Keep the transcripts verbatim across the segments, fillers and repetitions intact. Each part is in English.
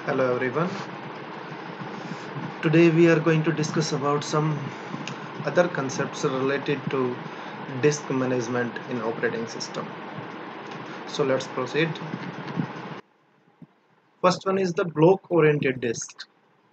Hello everyone. Today we are going to discuss about some other concepts related to disk management in operating system. So let's proceed. First one is the block oriented disk.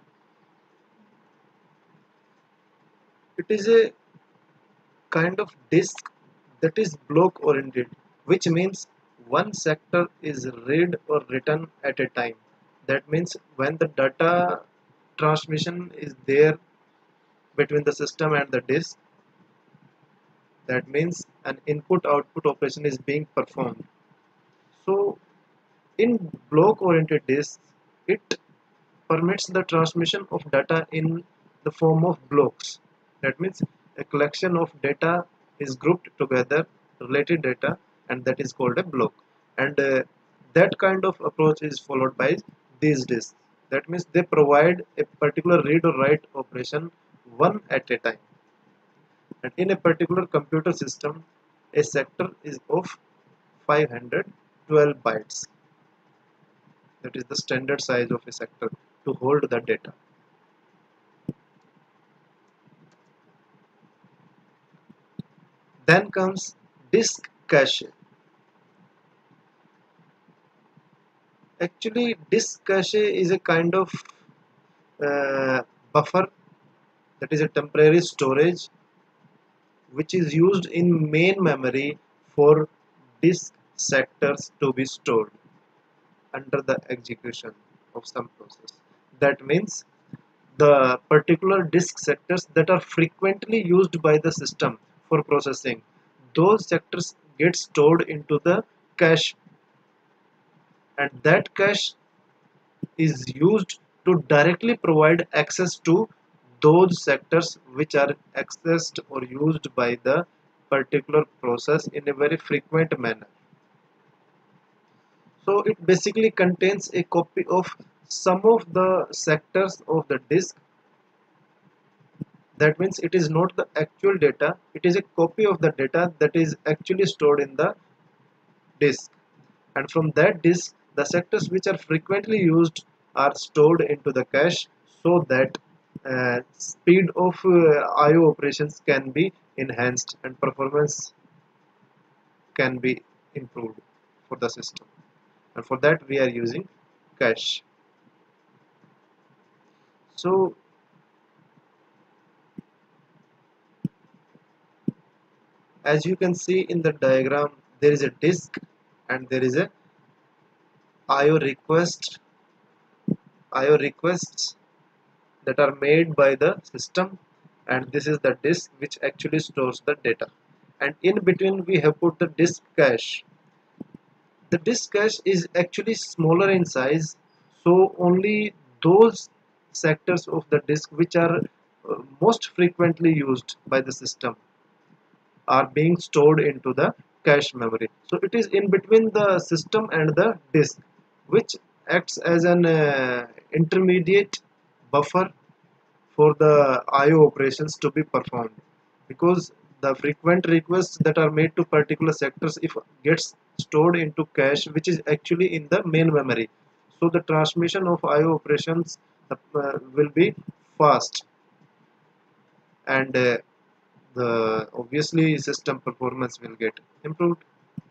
It is a kind of disk that is block oriented, which means one sector is read or written at a time. That means when the data transmission is there between the system and the disk, that means an input output operation is being performed. So in block oriented disks, it permits the transmission of data in the form of blocks. That means a collection of data is grouped together, related data, and that is called a block. And uh, that kind of approach is followed by these disks. That means they provide a particular read or write operation one at a time. And in a particular computer system, a sector is of five hundred twelve bytes. That is the standard size of a sector to hold the data. Then comes disk cache. Actually, disk cache is a kind of uh, buffer, that is a temporary storage which is used in main memory for disk sectors to be stored under the execution of some process. That means the particular disk sectors that are frequently used by the system for processing, those sectors get stored into the cache, and that cache is used to directly provide access to those sectors which are accessed or used by the particular process in a very frequent manner. So it basically contains a copy of some of the sectors of the disk. That means it is not the actual data, it is a copy of the data that is actually stored in the disk. And from that disk, the sectors which are frequently used are stored into the cache so that uh, speed of uh, I O operations can be enhanced and performance can be improved for the system. And for that, we are using cache. So, as you can see in the diagram, there is a disk and there is a I O request I O requests that are made by the system, and this is the disk which actually stores the data. And in between we have put the disk cache. The disk cache is actually smaller in size, so only those sectors of the disk which are uh, most frequently used by the system are being stored into the cache memory. So it is in between the system and the disk, which acts as an uh, intermediate buffer for the I O operations to be performed, because the frequent requests that are made to particular sectors if gets stored into cache which is actually in the main memory, so the transmission of I O operations uh, will be fast, and uh, the obviously system performance will get improved.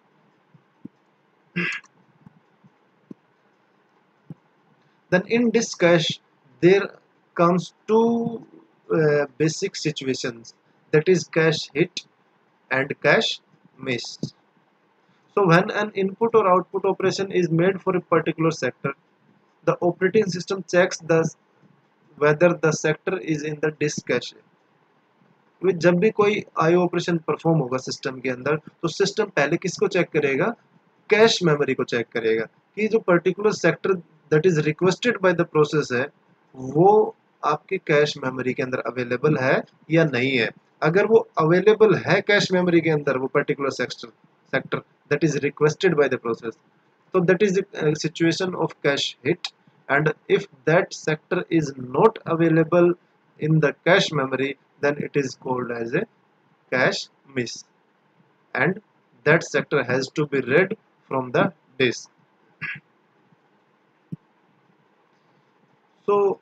Then in this cache there comes two uh, basic situations, that is cache hit and cache miss. So when an input or output operation is made for a particular sector, the operating system checks the whether the sector is in the disk cache. तो जब भी कोई I O operation perform होगा system के अंदर, तो system पहले किसको चेक करेगा? कैश मेमोरी को चेक करेगा कि जो particular sector that is requested by the process है वो आपके कैश मेमोरी के अंदर अवेलेबल है या नहीं है. अगर वो अवेलेबल है कैश मेमोरी के अंदर वो particular sector sector that is requested by the process, so that is the uh, situation of cache hit. And if that sector is not available in the cache memory, then it is called as a cache miss, and that sector has to be read from the disk. So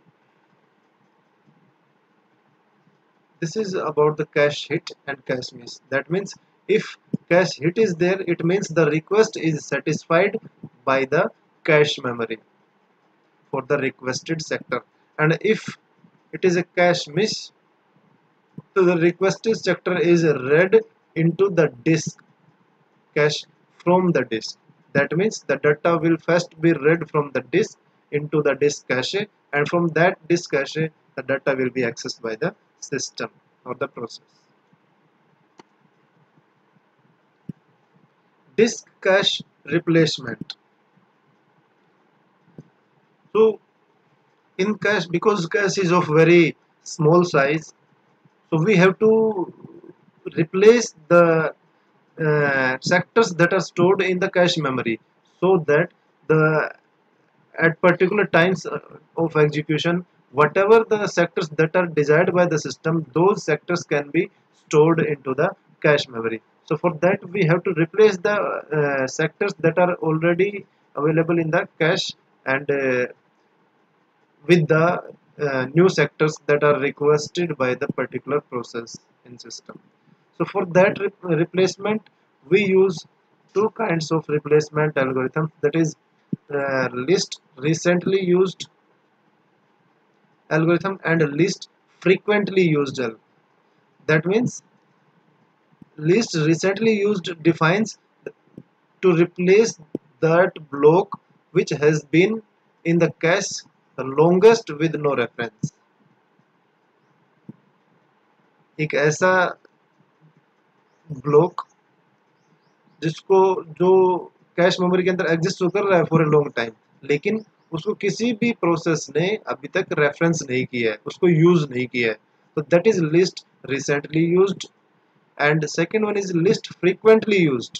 this is about the cache hit and cache miss. That means if cache hit is there, it means the request is satisfied by the cache memory for the requested sector, and if it is a cache miss, so the requested sector is read into the disk cache from the disk. That means the data will first be read from the disk into the disk cache, and from that disk cache the data will be accessed by the system or the process. Disk cache replacement. So in cache, because cache is of very small size, so we have to replace the uh, sectors that are stored in the cache memory, so that the at particular times uh, of execution, whatever the sectors that are desired by the system, those sectors can be stored into the cache memory. So for that we have to replace the uh, sectors that are already available in the cache, and uh, with the uh, new sectors that are requested by the particular process in system. So for that re replacement, we use two kinds of replacement algorithm, that is uh, least recently used algorithm and least frequently used algorithm. That means least recently used defines to replace that block which has been in the cache the longest with no reference. एक ऐसा block जिसको जो cache memory के अंदर exist तो कर रहा है फॉर ए लॉन्ग टाइम, लेकिन उसको किसी भी प्रोसेस ने अभी तक रेफरेंस नहीं किया है, उसको यूज नहीं किया है, तो that is least recently used. And second one is least frequently used.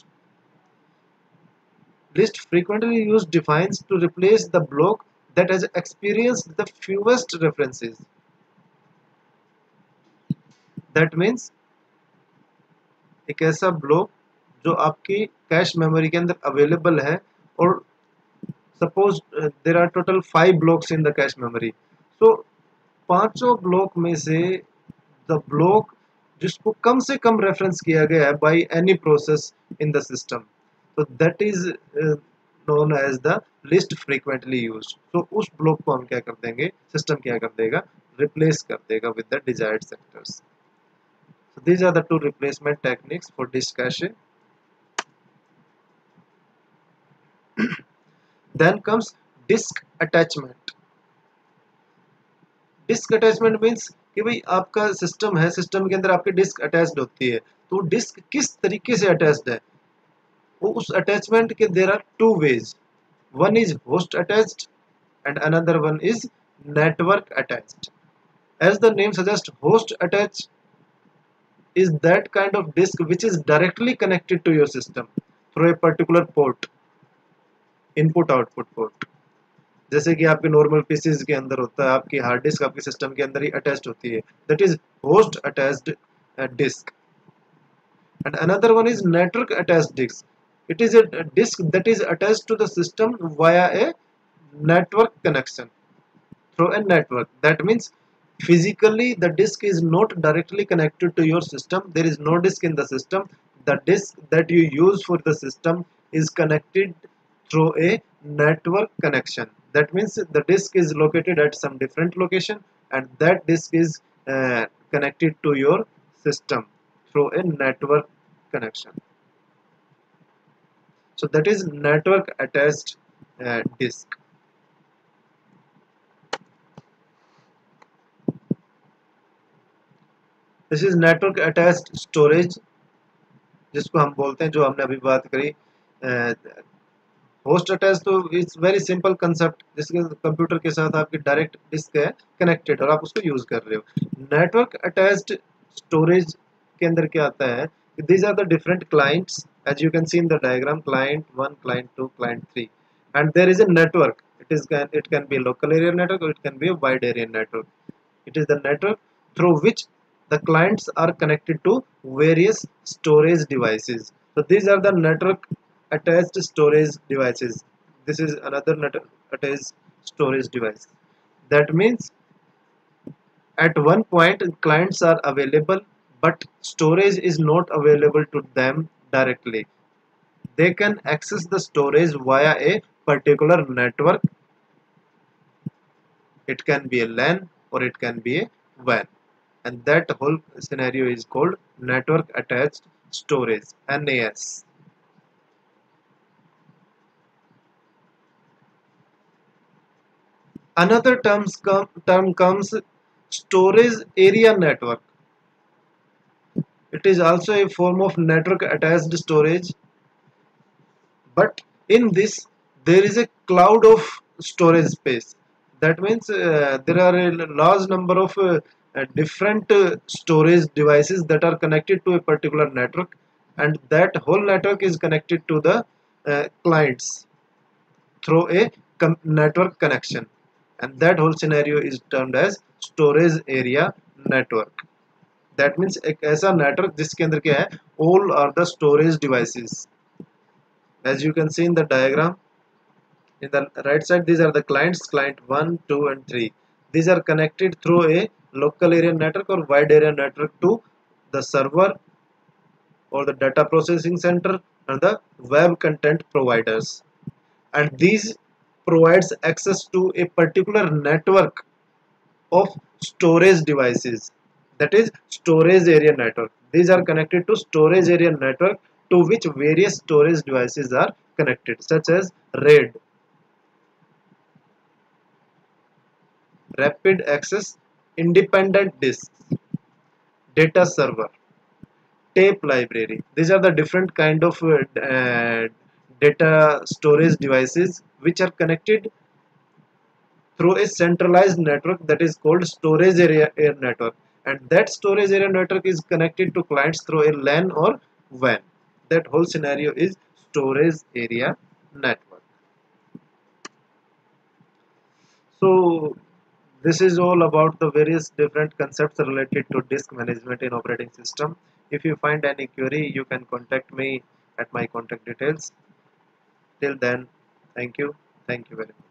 List frequently used defines to replace the block that has experienced the fewest references. That means एक ऐसा ब्लॉक जो आपकी कैश मेमोरी के अंदर available है, और suppose there are total five blocks in the cache memory. So पांचों block में से द ब्लॉक जिसको कम से कम रेफरेंस किया गया है by any process in the system, तो that is known as the least frequently used. तो उस ब्लॉक को हम क्या कर देंगे, सिस्टम क्या कर देगा, रिप्लेस कर देगा with the desired sectors. So these are the two replacement techniques for disk cache. Then comes disk attachment. Disk attachment means कि भाई आपका सिस्टम है, सिस्टम के अंदर आपकी डिस्क अटैच्ड होती है, तो डिस्क किस तरीके से अटैच्ड है, वो उस अटैचमेंट के there are two ways. One is host attached and another one is network attached. As the name suggests, host attached is that kind of disk which is directly connected to your system through a particular port, input output port. जैसे कि आपके normal PCs के अंदर होता है, आपकी hard disk आपके system के अंदर ही अटैच्ड होती है, that is host attached disk. And another one is network attached disk. It is a disk that is attached to the system via a network connection through a network. That means physically the disk is not directly connected to your system, there is no disk in the system. The disk that you use for the system is connected through a network connection. That means the disk is located at some different location, and that disk is uh, connected to your system through a network connection. So that is network attached uh, disk. This is network attached storage, जिसको हम बोलते हैं, जो हमने अभी बात करी. Host attach तो इट्स वेरी सिंपल कंसेप्ट, जिसके कंप्यूटर के साथ आपकी डायरेक्ट डिस्क है कनेक्टेड और आप उसको यूज कर रहे हो. नेटवर्क अटैच्ड स्टोरेज के अंदर क्या आता है, these are the different clients as you can see in the diagram, client one, client two, client three, and there is a network. It is it can be a local area network or it can be a wide area network. It is the network through which the clients are connected to various storage devices. So these are the network attached storage devices. This is another network attached storage device. That means at one point clients are available, but storage is not available to them directly. They can access the storage via a particular network. It can be a LAN or it can be a WAN, and that whole scenario is called network attached storage, N A S. Another terms come, term comes storage area network. It is also a form of network attached storage, but in this there is a cloud of storage space. That means uh, there are a large number of uh, uh, different uh, storage devices that are connected to a particular network, and that whole network is connected to the uh, clients through a network connection, and that whole scenario is termed as storage area network. That means एक ऐसा network जिसके अंदर क्या है, all are the storage devices. As you can see in the diagram, in the right side, these are the clients, client one, two and three. These are connected through a local area network or wide area network to the server or the data processing center and the web content providers, and these provides access to a particular network of storage devices, that is storage area network. These are connected to storage area network to which various storage devices are connected, such as RAID, rapid access independent disks, data server, tape library. These are the different kind of uh, uh, data storage devices which are connected through a centralized network, that is called storage area air network, and that storage area network is connected to clients through a LAN or WAN. That whole scenario is storage area network. So this is all about the various different concepts related to disk management in operating system. If you find any query, you can contact me at my contact details. Till then, thank you. Thank you very much.